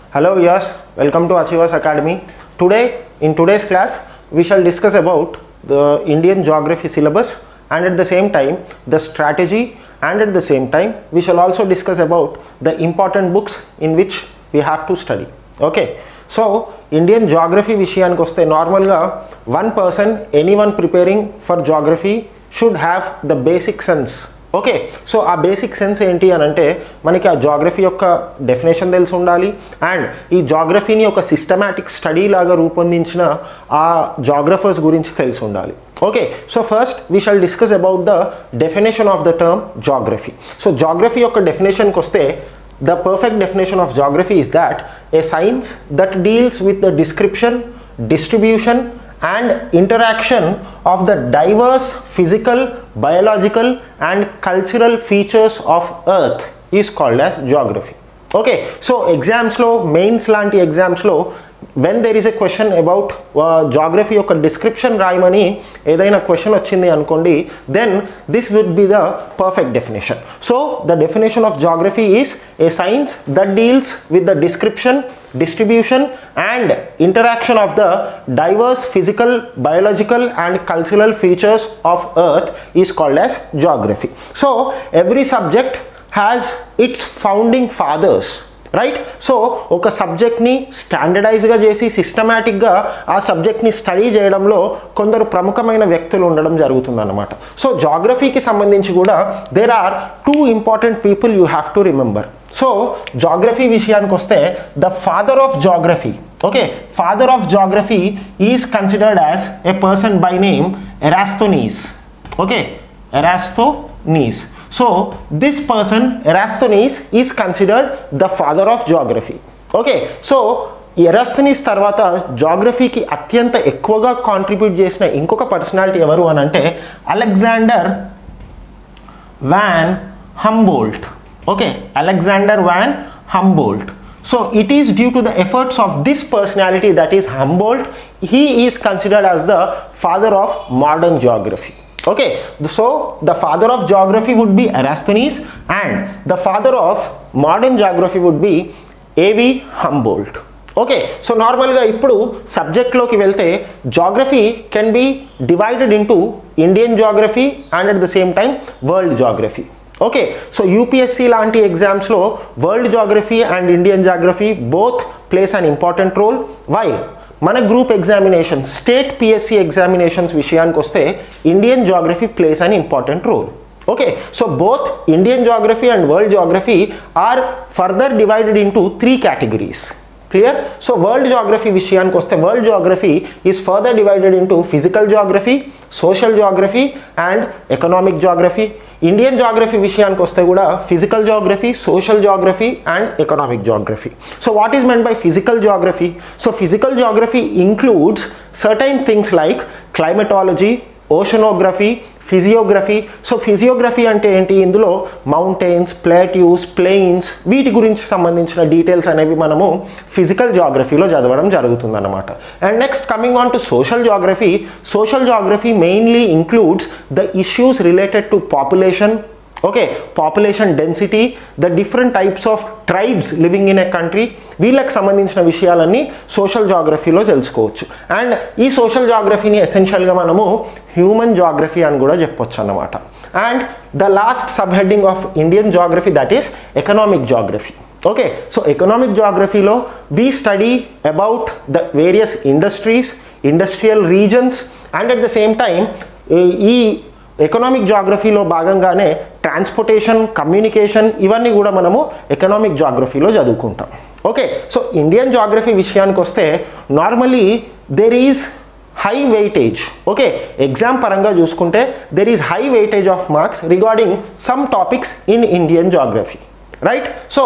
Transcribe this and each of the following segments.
Hello viewers, welcome to Achievers Academy. Today, in today's class, we shall discuss about the Indian geography syllabus and at the same time the strategy, and at the same time we shall also discuss about the important books in which we have to study. Okay, so Indian geography విషయానికి వస్తే నార్మల్గా one person, anyone preparing for geography should have the basic sense. Okay, so ఆ basic sense ఏంటి అని అంటే మనకి ఆ geography యొక్క డెఫినేషన్ తెలిసి ఉండాలి అండ్ ఈ జాగ్రఫీని ఒక సిస్టమాటిక్ స్టడీ లాగా రూపొందించిన ఆ జాగ్రఫర్స్ గురించి తెలిసి ఉండాలి. Okay, so first we shall discuss about the definition of the term geography. So geography యొక్క డెఫినేషన్కి వస్తే the perfect definition of geography is that a science that deals with the description, distribution and interaction of the diverse physical, biological and cultural features of earth is called as geography. Okay, so exams lo, mains lanti exams lo, when there is a question about geography యొక్క description రాయమని ఏదైనా question వచ్చింది అనుకోండి, then this would be the perfect definition. So the definition of geography is a science that deals with the description, distribution and interaction of the diverse physical, biological and cultural features of earth is called as geography. So every subject has its founding fathers, right. So ఒక సబ్జెక్ట్ని స్టాండర్డైజ్గా చేసి సిస్టమేటిక్గా ఆ సబ్జెక్ట్ని study చేయడంలో కొందరు ప్రముఖమైన వ్యక్తులు ఉండడం జరుగుతుందన్నమాట. సో జాగ్రఫీకి సంబంధించి కూడా there are two important people you have to remember. So geography విషయానికి వస్తే the father of geography, okay, father of geography is considered as a person by name Eratosthenes. Okay, Eratosthenes. So this person Eratosthenes is considered the father of geography. Okay, so Eratosthenes తర్వాత జాగ్రఫీకి అత్యంత ఎక్కువగా contribute చేసిన ఇంకొక personality ఎవరు అని అంటే Alexander von Humboldt. Okay, Alexander von Humboldt. So it is due to the efforts of this personality, that is Humboldt, he is considered as the father of modern geography. Okay, so the father of geography would be Eratosthenes and the father of modern geography would be A.V. Humboldt. Okay, so నార్మల్గా ఇప్పుడు సబ్జెక్ట్లోకి వెళ్తే geography can be divided into Indian geography and at the same time world geography. Okay, so UPSC లాంటి ఎగ్జామ్స్లో world geography and Indian geography both plays an important role, while మన group examination state PSC examinations విషయానికి వస్తే Indian geography plays an important role. Okay, so both Indian geography and world geography are further divided into 3 categories. Clear? So world geography విషయానికి వస్తే world geography is further divided into physical geography, social geography and economic geography. Indian geography విషయానికి వస్తే కూడా physical geography, social geography and economic geography. So what is meant by physical geography? So physical geography includes certain things like climatology, oceanography, physiography. So physiography అంటే ఏంటి? ఇందులో mountains, ప్లేట్యూస్, plains వీటి గురించి సంబంధించిన details అనేవి మనము ఫిజికల్ జాగ్రఫీలో చదవడం జరుగుతుందన్నమాట. And next coming on to social geography. Social geography mainly includes the issues related to population, okay, population density, the different types of tribes living in a country, వీళ్ళకి సంబంధించిన విషయాలన్నీ సోషల్ జాగ్రఫీలో తెలుసుకోవచ్చు. And ఈ social జాగ్రఫీని ఎసెన్షియల్గా మనము human geography అని కూడా చెప్పొచ్చు అన్నమాట. And the last sub heading of Indian geography that is economic geography. Okay, so economic జాగ్రఫీలో we study about the various industries, industrial regions and at the same time ఈ economic జాగ్రఫీలో భాగంగానే transportation, communication ఇవన్నీ కూడా మనము economic జాగ్రఫీలో చదువుకుంటాం. Okay, so Indian geography విషయానికి వస్తే normally there is high weightage. Okay, exam పరంగా చూసుకుంటే there is high weightage of marks regarding some topics in Indian geography, right. So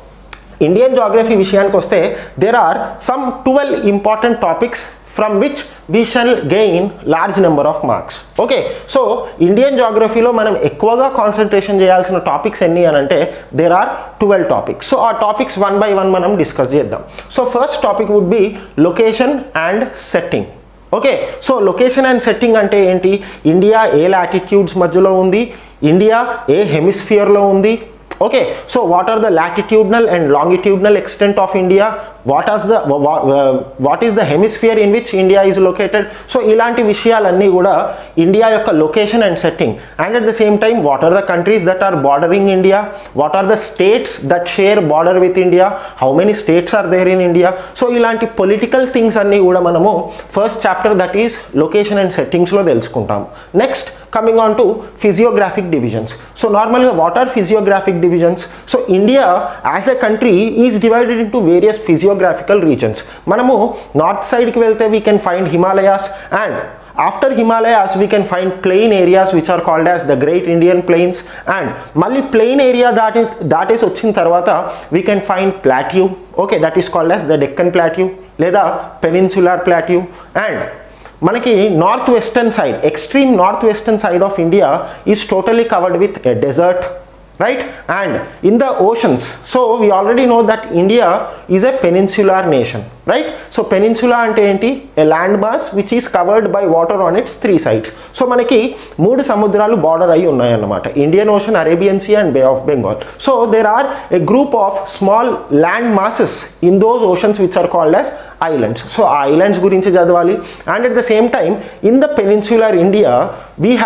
Indian geography విషయానికి వస్తే there are some 12 important topics from which we shall gain large number of marks. Okay, so Indian geography లో మనం ఎక్కువగా concentration చేయాల్సిన topics ఎన్ని అని అంటే there are 12 topics. So ఆ టాపిక్స్ 1 by 1 మనం డిస్కస్ చేద్దాం. So first topic would be location and setting. Okay, so location and setting అంటే ఏంటి? ఇండియా ఏ లాటిట్యూడ్స్ మధ్యలో ఉంది, ఇండియా ఏ హెమిస్ఫియర్లో ఉంది, Okay, so what are the latitudinal and longitudinal extent of India? what is the hemisphere in which India is located. So ఇలాంటి విషయాలన్నీ కూడా India యొక్క location and setting, and at the same time what are the countries that are bordering India, what are the states that share border with India, how many states are there in India. So ఇలాంటి political things అన్నీ కూడా మనము first chapter that is location and సెట్టింగ్స్లో తెలుసుకుంటాం. Next coming on to physiographic divisions. So normally what are physiographic divisions? So India as a country is divided into various physiographical regions. Manamu north side ki velte we can find Himalayas, and after Himalayas we can find plain areas which are called as the Great Indian Plains, and malli plain area that is వచ్చిన తర్వాత we can find plateau, okay, that is called as the Deccan Plateau లేదా Peninsular Plateau. And మనకి north western side, extreme north western side of India is totally covered with a desert, right? And in the oceans, so we already know that India is a peninsular nation, right? So peninsula ante enti, a land mass which is covered by water on its three sides. So manaki moodu samudralu border ayi unnayi annamata, Indian Ocean, Arabian Sea and Bay of Bengal. So there are a group of small land masses in those oceans which are called as islands. So islands gurinchi chadavali. And at the same time in the peninsular India we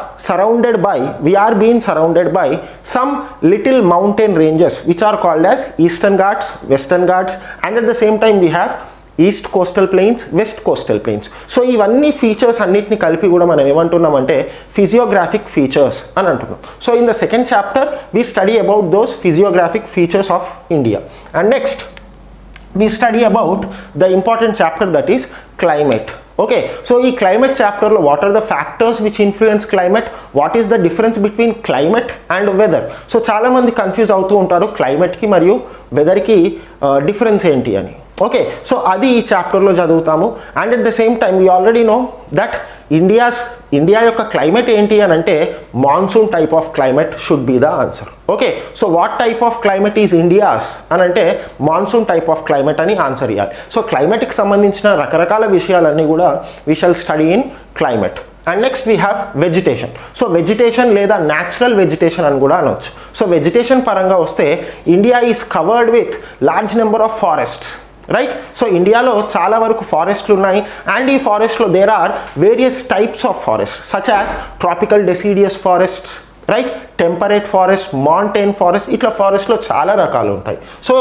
are being surrounded by some little mountain ranges which are called as Eastern Ghats, Western Ghats, and at the same time we have East Coastal Plains, West Coastal Plains. So ivanni features annitni kalpi kuda manam emantunnam ante physiographic features ani antunnam. So in the second chapter we study about those physiographic features of India, and next we study about the important chapter that is climate. Okay, so in climate chapter lo what are the factors which influence climate, what is the difference between climate and weather. So chaala mandi confuse avutu untaru climate ki mariyu weather ki difference enti ani. Okay, so adi ee chapter lo chaduvutamu. And at the same time we already know that India యొక్క climate ఏంటి అని అంటే monsoon type of climate should be the answer. Okay, so what type of climate is India's అని అంటే monsoon type of climate అని answer ఇవ్వాలి. So క్లైమేట్కి సంబంధించిన రకరకాల విషయాలన్నీ కూడా we shall study in climate. And next we have vegetation. So vegetation లేదా న్యాచురల్ వెజిటేషన్ అని కూడా అనొచ్చు. సో వెజిటేషన్ పరంగా వస్తే India is covered with large number of forests, right? So ఇండియాలో చాలా వరకు ఫారెస్ట్లు ఉన్నాయి, అండ్ ఈ ఫారెస్ట్లో there are various types of forest such as tropical deciduous forests, right, temperate forest, mountain forest, ఇట్లా ఫారెస్ట్లో చాలా రకాలు ఉంటాయి. సో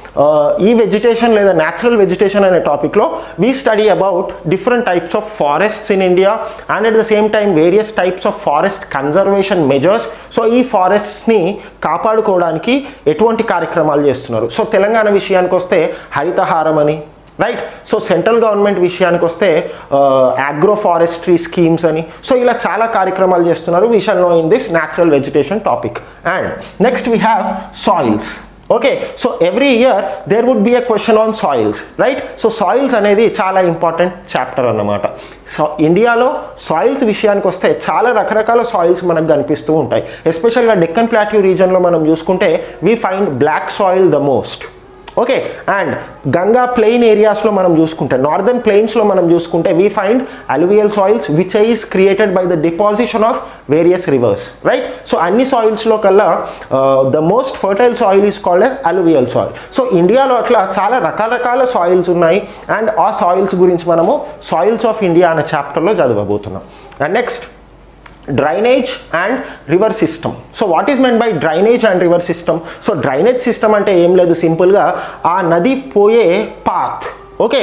ఈ వెజిటేషన్ లేదా న్యాచురల్ వెజిటేషన్ అనే టాపిక్లో we study about different types of forests in India, and at the same time various types of forest conservation measures. So ఈ ఫారెస్ట్స్ని కాపాడుకోవడానికి ఎటువంటి కార్యక్రమాలు చేస్తున్నారు. సో తెలంగాణ విషయానికి వస్తే హరితహారం అని, రైట్? సో సెంట్రల్ గవర్నమెంట్ విషయానికి వస్తే అగ్రో ఫారెస్ట్రీ స్కీమ్స్ అని. సో ఇలా చాలా కార్యక్రమాలు చేస్తున్నారు. We shall know in this natural vegetation topic. And next we have soils. Okay, so every year there would be a question on soils, right? So soils అనేది చాలా important chapter అన్నమాట. So ఇండియాలో soils విషయానికి వస్తే చాలా రకరకాల soils మనకు కనిపిస్తూ ఉంటాయి. ఎస్పెషల్గా డెక్కన్ ప్లాట్యూ రీజన్లో మనం చూసుకుంటే we find black soil the most. Okay, and Ganga plain ఏరియాస్లో మనం చూసుకుంటే, నార్దర్న్ ప్లెయిన్స్లో మనం చూసుకుంటే we find alluvial soils which is created by the deposition of various rivers, right? So అన్ని సాయిల్స్లో కల్లా the most fertile soil is called as alluvial soil. So ఇండియాలో అట్లా చాలా రకరకాల సాయిల్స్ ఉన్నాయి, అండ్ ఆ సాయిల్స్ గురించి మనము సాయిల్స్ ఆఫ్ ఇండియా అనే చాప్టర్లో చదవబోతున్నాం. And next drainage and river system. So what is meant by drainage and river system? So drainage system అంటే ఏం లేదు, సింపుల్గా ఆ నది పోయే path, okay,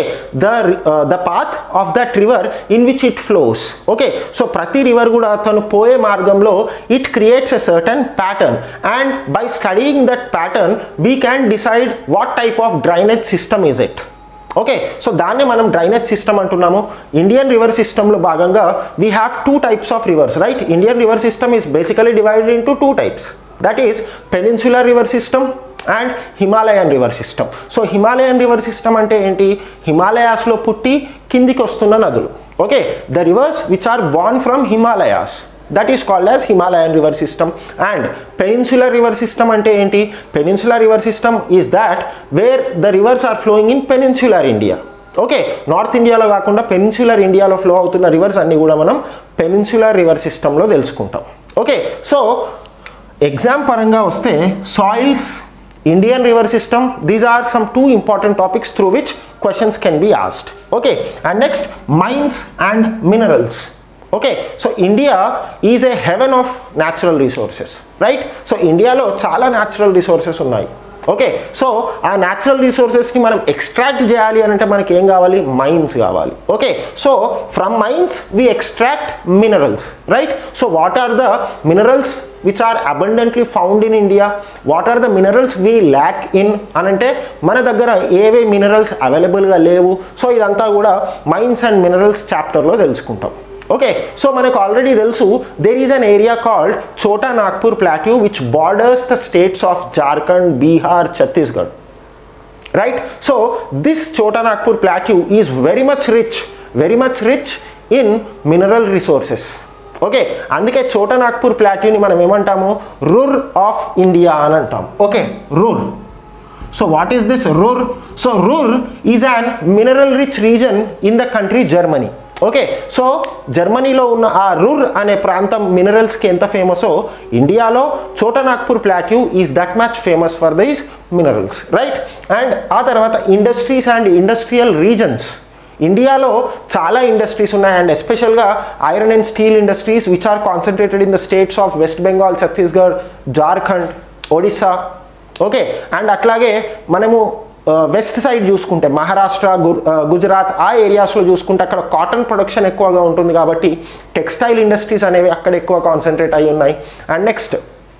the path of that river in which it flows. Okay, so ప్రతి river కూడా తను పోయే మార్గంలో it creates a certain pattern, and by studying that pattern we can decide what type of drainage system is it. Okay, so దాన్ని మనం drainage system అంటున్నాము. Indian river సిస్టంలో భాగంగా we have two types of rivers, right? Indian river system is basically divided into two types, that is peninsular river system and Himalayan river system. So Himalayan river system అంటే ఏంటి? హిమాలయాస్లో పుట్టి కిందికి వస్తున్న నదులు. Okay, the rivers which are born from Himalayas, that is called as Himalayan river system. And peninsular river system ante enti? Peninsular river system is that where the rivers are flowing in peninsular India. Okay, north ఇండియాలో కాకుండా peninsular ఇండియాలో flow అవుతున్న reverse అన్నీ కూడా మనం peninsular river సిస్టంలో తెలుసుకుంటాం. Okay, so exam పరంగా వస్తే soils Indian river system. These are some two important topics through which questions can be asked. Okay, and next, mines and minerals. Okay, so India is a heaven of natural resources, right? So India lo chala natural resources unnai. Okay, so ఆ న్యాచురల్ రిసోర్సెస్ని మనం extract చేయాలి అని అంటే మనకి ఏం కావాలి? మైన్స్ కావాలి. Okay, so from mines we extract minerals, right? So what are the minerals which are abundantly found in India? What are the minerals we lack in అని అంటే మన దగ్గర ఏవే మినరల్స్ అవైలబుల్గా లేవు? సో ఇదంతా కూడా మైన్స్ అండ్ మినరల్స్ చాప్టర్లో తెలుసుకుంటాం. ఓకే, సో మనకు ఆల్రెడీ తెలుసు there is an area called Chota Nagpur plateau which borders the states of Jharkhand, Bihar, Chhattisgarh, right? So this Chota Nagpur plateau is very much rich in mineral resources. Okay, అందుకే చోటా నాగ్పూర్ ప్లాట్యూని మనం ఏమంటాము? రూర్ ఆఫ్ ఇండియా అని అంటాం. Okay, Ruhr. So what is this Ruhr? So Ruhr is an mineral rich region in the country Germany. Okay, so జర్మనీలో ఉన్న ఆ రూర్ అనే ప్రాంతం మినరల్స్కి ఎంత ఫేమసో ఇండియాలో Chota Nagpur plateau is that much famous for these minerals, right? And ఆ తర్వాత ఇండస్ట్రీస్ అండ్ ఇండస్ట్రియల్ రీజన్స్. ఇండియాలో చాలా ఇండస్ట్రీస్ ఉన్నాయి అండ్ ఎస్పెషల్గా iron and steel industries which are concentrated in the states of West Bengal, Chhattisgarh, Jharkhand, Odisha. Okay, and అట్లాగే మనము వెస్ట్ సైడ్ చూసుకుంటే మహారాష్ట్ర, గుజరాత్ ఆ ఏరియాస్లో చూసుకుంటే అక్కడ కాటన్ ప్రొడక్షన్ ఎక్కువగా ఉంటుంది కాబట్టి టెక్స్టైల్ ఇండస్ట్రీస్ అనేవి అక్కడ ఎక్కువ కాన్సన్ట్రేట్ అయి ఉన్నాయి. అండ్ నెక్స్ట్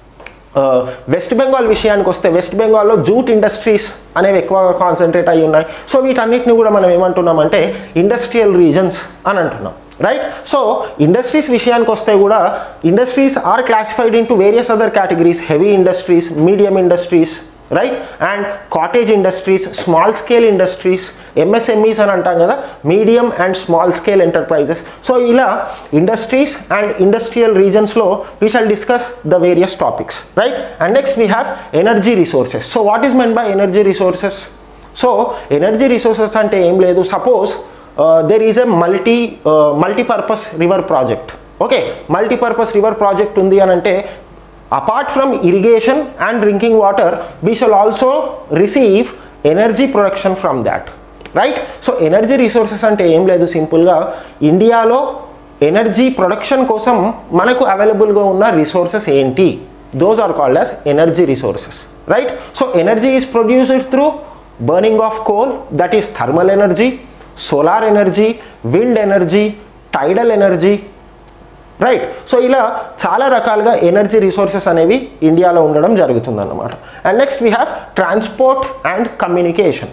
వెస్ట్ బెంగాల్ విషయానికి వస్తే వెస్ట్ బెంగాల్లో జూట్ ఇండస్ట్రీస్ అనేవి ఎక్కువగా కాన్సన్ట్రేట్ అయి ఉన్నాయి. సో వీటన్నిటిని కూడా మనం ఏమంటున్నామంటే ఇండస్ట్రియల్ రీజన్స్ అని అంటున్నాం, రైట్? సో ఇండస్ట్రీస్ విషయానికి వస్తే కూడా industries are classified into various other categories. Heavy industries, medium industries, right? And cottage industries, small scale industries, MSMEs అని అంటాం కదా, medium and small scale enterprises. So ఇలా ఇండస్ట్రీస్ అండ్ ఇండస్ట్రియల్ రీజన్స్లో we shall discuss the various topics, right? And next we have energy resources. So what is meant by energy resources? So energy resources అంటే ఏం లేదు, suppose there is a multi-purpose river project. Okay, multi-purpose river project undi anante apart from irrigation and drinking water we shall also receive energy production from that, right? So energy resources ante em ledu, simple ga India lo energy production kosam manaku available ga unna resources enti? Those are called as energy resources, right? So energy is produced through burning of coal, that is thermal energy, solar energy, wind energy, tidal energy, right? So ఇలా చాలా రకాలుగా energy resources అనేవి ఇండియాలో ఉండడం జరుగుతుంది అన్నమాట. And next we have transport and communication.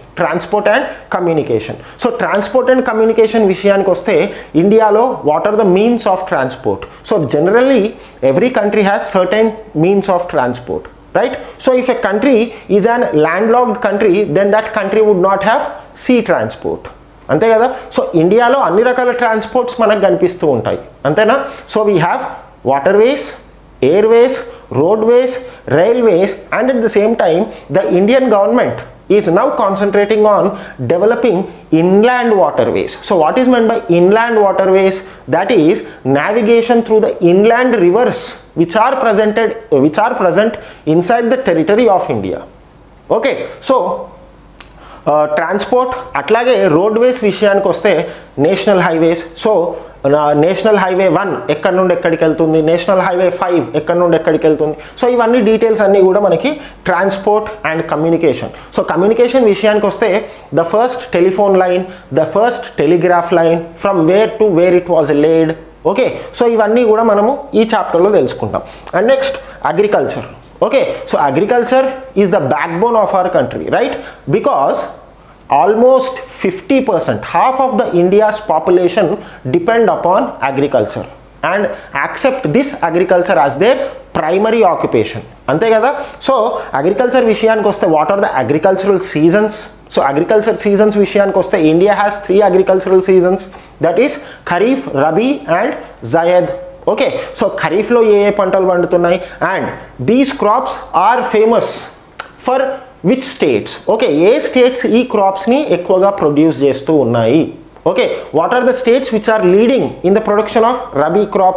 So transport and communication విషయానికి వస్తే ఇండియాలో what are the means of transport? So generally every country has certain means of transport, right? So if a country is an landlocked country then that country would not have sea transport, అంతే కదా? So ఇండియాలో అన్ని రకాల transports మనకు కనిపిస్తూ ఉంటాయి, అంతేనా? So we have waterways, airways, roadways, railways, and at the same time the Indian government is now concentrating on developing inland waterways. So what is meant by inland waterways? That is navigation through the inland rivers which are present inside the territory of India. Okay, so transport. అట్లాగే roadways విషయానికి వస్తే national highways. So national highway 1 ఎక్కడి నుండి ఎక్కడికి వెళ్తుంది, national highway 5 ఎక్కడి నుండి ఎక్కడికి వెళ్తుంది. సో ఇవన్నీ డీటెయిల్స్ అన్నీ కూడా మనకి transport and communication. So communication విషయానికి వస్తే the first telephone line, the first telegraph line, from where to where it was laid. Okay, so ఇవన్నీ కూడా మనము ఈ చాప్టర్లో తెలుసుకుంటాం. And next agriculture. Okay, so agriculture is the backbone of our country, right? Because almost 50%, half of the India's population depend upon agriculture and accept this agriculture as their primary occupation, ante kada? So agriculture vishayaniki vaste what are the agricultural seasons? So agriculture seasons vishayaniki vaste India has 3 agricultural seasons, that is Kharif, Rabi and Zaid. Okay, so ఖరీఫ్లో ఏ పంటలు పండుతున్నాయి and these crops are famous for which states? Okay, ఏ states ఈ క్రాప్స్ని ఎక్కువగా produce చేస్తూ ఉన్నాయి? Okay, what are the states which are leading in the production of rabi crops?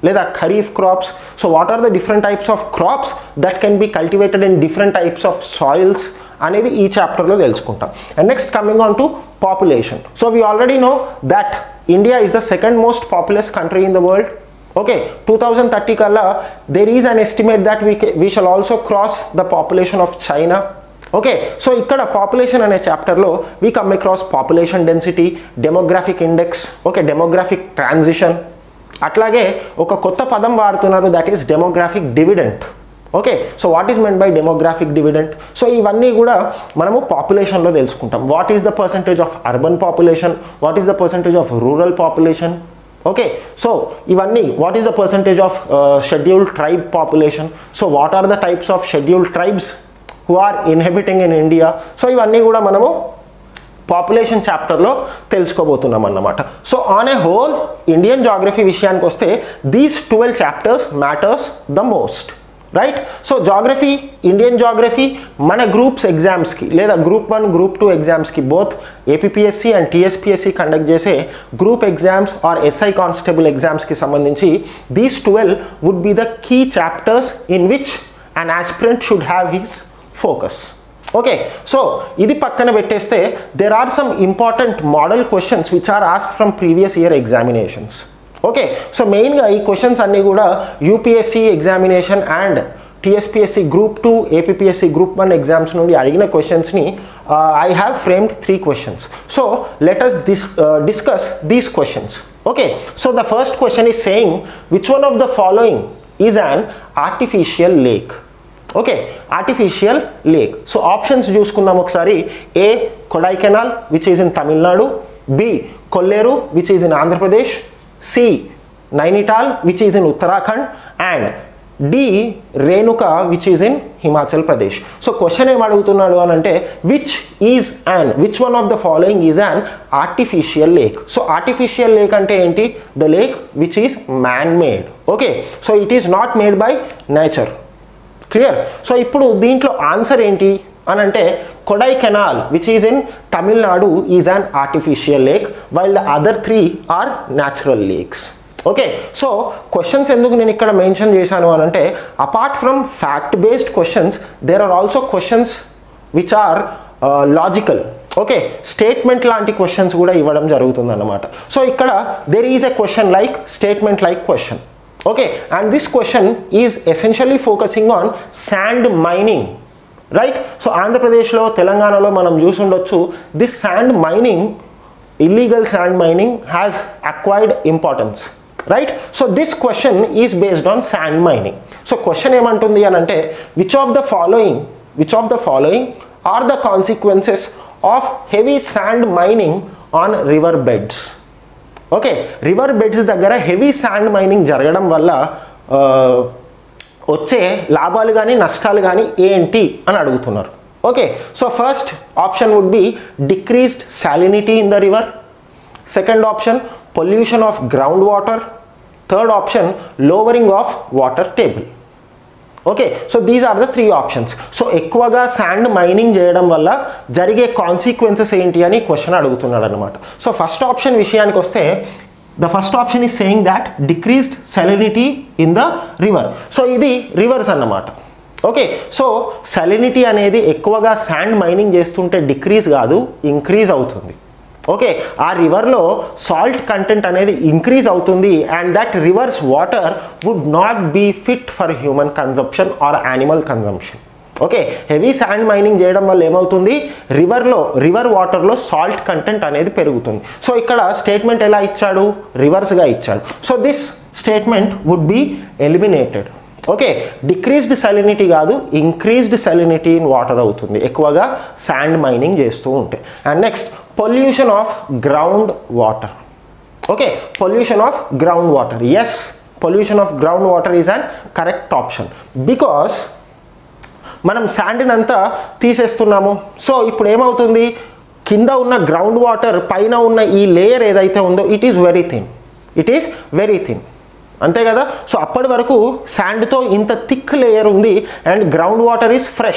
లేదా kharif crops. So what are the different types of crops that can be cultivated in different types of soils అనేది ఈ చాప్టర్లో తెలుసుకుంటాం. And next coming on to population. So we already know that India is the second most populous country in the world. Okay, 2030 kalla there is an estimate that we shall also cross the population of China. Okay, so ikkada population ane chapter lo we come across population density, demographic index, okay, demographic transition. Atlage oka kotta padam vadutunnaru, that is demographic dividend. Okay, so what is meant by demographic dividend? So ivanni kuda manamu population lo telusukuntam. What is the percentage of urban population, what is the percentage of rural population? Okay, so ivanni, what is the percentage of scheduled tribe population? So what are the types of scheduled tribes who are inhabiting in India? So ivanni kuda manamu population chapter lo telusukobothunam annamata. So on a whole Indian geography vishayaniki vaste these 12 chapters matters the most, right? So geography, Indian geography mana groups exams ki leda group 1 group 2 exams ki both APPSC and TSPSC conduct chese group exams or SI constable exams ki sambandhinchi these 12 would be the key chapters in which an aspirant should have his focus. Okay, so idi pakkana petteste there are some important model questions which are asked from previous year examinations. Okay, so main ga ee questions anni kuda UPSC examination and TSPSC group 2 APPSC group 1 exams nundi adigina questions ni I have framed 3 questions. So let us discuss these questions. Okay, so the first question is saying which one of the following is an artificial lake? Okay, artificial lake. So options చూసుకుందాం ఒకసారి. A Kodaikanal which is in Tamil Nadu, B Kolleru which is in Andhra Pradesh, C Nainital which is in Uttarakhand, and D Renuka which is in Himachal Pradesh. So question em adugutunnadu anante which one of the following is an artificial lake? So artificial lake ante enti? The lake which is man made. Okay, so it is not made by nature. Clear? So ippudu deentlo answer enti anante Kodaikanal which is in Tamil Nadu is an artificial lake while the other 3 are natural lakes. Okay, so questions enduku nenu ikkada mention chesanu anante apart from fact based questions there are also questions which are logical. Okay, statement lanti questions kuda ivvadam jarugutundi annamata. So ikkada there is a question like statement like question. Okay, and this question is essentially focusing on sand mining, right? So Andhra Pradesh lo Telangana lo manam chusundochu this sand mining, illegal sand mining has acquired importance, right? So this question is based on sand mining. So question emantundi anante which of the following are the consequences of heavy sand mining on river beds? Okay, river beds దగ్గర heavy sand mining జరగడం వల్ల వచ్చే లాభాలు కానీ నష్టాలు కానీ ఏంటి అని అడుగుతున్నారు. Okay, so first option would be decreased salinity in the river, second option pollution of ground water, third option lowering of water table. Okay, so these are the 3 options. So ఎక్కువగా శాండ్ మైనింగ్ చేయడం వల్ల జరిగే consequences ఏంటి అని question అడుగుతున్నాడు అనమాట. So first option విషయానికి వస్తే the first option is saying that decreased salinity in the river. So ఇది రివర్స్ అన్నమాట. ఓకే, సో salinity అనేది ఎక్కువగా శాండ్ మైనింగ్ చేస్తుంటే డిక్రీజ్ కాదు ఇంక్రీజ్ అవుతుంది. ఓకే, ఆ రివర్లో సాల్ట్ కంటెంట్ అనేది ఇంక్రీజ్ అవుతుంది and that river's water would not be fit for human consumption or animal consumption. Okay, heavy sand mining చేయడం వల్ల ఏమవుతుంది, రివర్ వాటర్లో సాల్ట్ కంటెంట్ అనేది పెరుగుతుంది. సో ఇక్కడ స్టేట్మెంట్ ఎలా ఇచ్చాడు, రివర్స్గా ఇచ్చాడు. So this statement would be eliminated. Okay, decreased salinity కాదు ఇంక్రీజ్డ్ salinity ఇన్ వాటర్ అవుతుంది ఎక్కువగా శాండ్ మైనింగ్ చేస్తూ ఉంటే. And next pollution of ground water. Okay, pollution of ground water, yes pollution of ground water is an correct option because మనం శాండ్ని అంతా తీసేస్తున్నాము. So ఇప్పుడు ఏమవుతుంది, కింద ఉన్న గ్రౌండ్ వాటర్ పైన ఉన్న ఈ లేయర్ ఏదైతే ఉందో ఇట్ ఈస్ వెరీ థిన్, అంతే కదా. సో అప్పటి వరకు శాండ్తో ఇంత థిక్ లేయర్ ఉంది and ground water is fresh.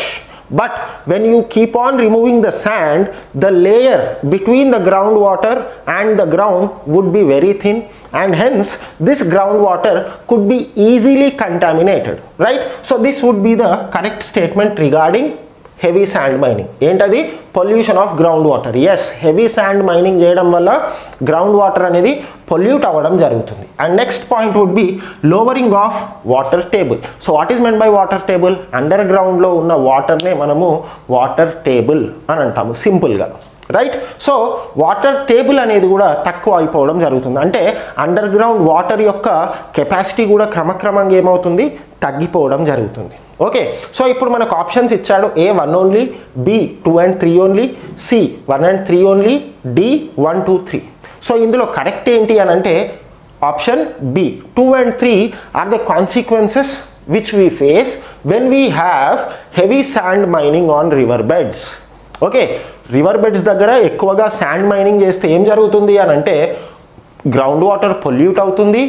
but when you keep on removing the sand, the layer between the groundwater and the ground would be very thin, and hence this groundwater could be easily contaminated, right? So this would be the correct statement regarding heavy sand mining. ఏంటది? Pollution of ground water. Yes, heavy sand mining చేయడం వల్ల ground water అనేది pollute అవ్వడం జరుగుతుంది. And next point would be lowering of water table. So what is meant by water table? అండర్ గ్రౌండ్లో ఉన్న వాటర్నే మనము వాటర్ టేబుల్ అని అంటాము సింపుల్గా, రైట్? సో వాటర్ టేబుల్ అనేది కూడా తక్కువ అయిపోవడం జరుగుతుంది. అంటే అండర్ గ్రౌండ్ వాటర్ యొక్క కెపాసిటీ కూడా క్రమక్రమంగా ఏమవుతుంది? తగ్గిపోవడం జరుగుతుంది. ఓకే, సో ఇప్పుడు మనకు ఆప్షన్స్ ఇచ్చాడు. A 1 only, B 2 and 3 only, C 1 and 3 only, D 1, 2, 3. So ఇందులో కరెక్ట్ ఏంటి అని అంటే option B, 2 and 3 are the consequences which we face when we have heavy sand mining on river beds. Okay, river beds దగ్గర ఎక్కువగా sand mining చేస్తే ఏం జరుగుతుంది అని అంటే గ్రౌండ్ వాటర్ పొల్యూట్ అవుతుంది,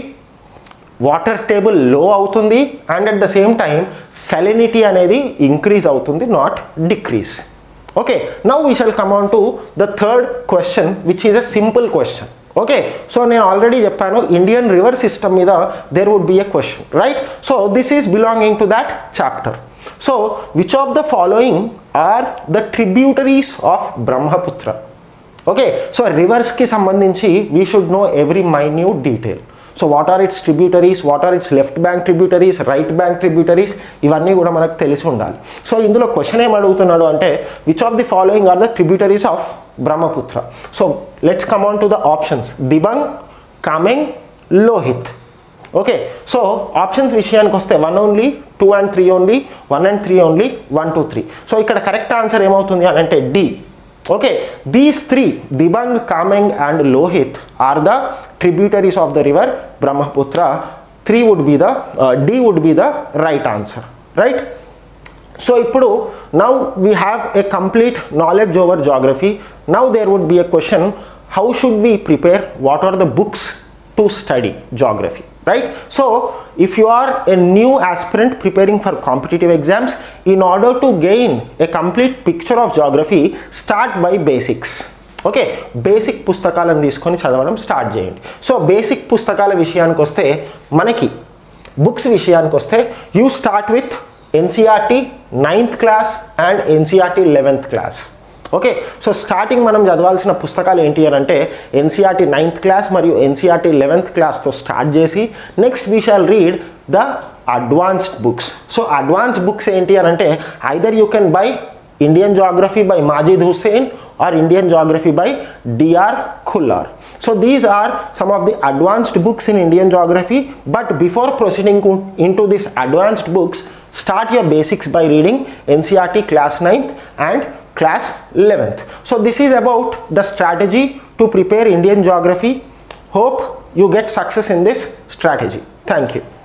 వాటర్ టేబుల్ లో అవుతుంది, and at the same time salinity అనేది ఇంక్రీజ్ అవుతుంది, not decrease. Okay, now we shall come on to the third question which is a simple question. Okay, so నేను already చెప్పాను Indian river system మీద there would be a question, right? So this is belonging to that chapter. So which of the following are the tributaries of Brahmaputra? Okay, so రివర్స్కి సంబంధించి we should know every minute detail. So what are its tributaries, what are its left bank tributaries, right bank tributaries, ఇవన్నీ కూడా మనకు తెలిసి ఉండాలి. So ఇందులో question ఏం అడుగుతున్నాడు అంటే which of the following are the tributaries of Brahmaputra? So let's come on to the options. Dibang, Kameng, Lohit. Okay, so options విషయానికి వస్తే 1 ఓన్లీ, 2 and 3 ఓన్లీ, 1 and 3 ఓన్లీ, 1, 2, 3. సో ఇక్కడ కరెక్ట్ ఆన్సర్ ఏమవుతుంది అని అంటే D. Okay, these three, Dibang, Kameng and Lohit, are the tributaries of the river Brahmaputra. 3 would be the D would be the right answer, right? So ippudu now we have a complete knowledge over geography. Now there would be a question, how should we prepare? What are the books to study geography, right? So if you are a new aspirant preparing for competitive exams, in order to gain a complete picture of geography, start by basics. Okay, basic పుస్తకాలను తీసుకొని చదవడం start చేయండి. So basic పుస్తకాల విషయానికి వస్తే మనకి books విషయానికి వస్తే you start with NCERT 9th class and NCERT 11th class. Okay, so starting మనం చదవాల్సిన పుస్తకాలు ఏంటి అని అంటే ఎన్సీఆర్టీ 9th క్లాస్ మరియు ఎన్సీఆర్టీ 11th క్లాస్తో స్టార్ట్ చేసి next we shall read the advanced books. So advanced books ఏంటి అని అంటే either you can buy Indian geography by Majid Hussain or Indian geography by D.R. Khullar. So these are some of the advanced books in Indian geography, but before proceeding into these advanced books, start your basics by reading NCERT class 9th and class 11th. So this is about the strategy to prepare Indian geography. Hope you get success in this strategy. Thank you.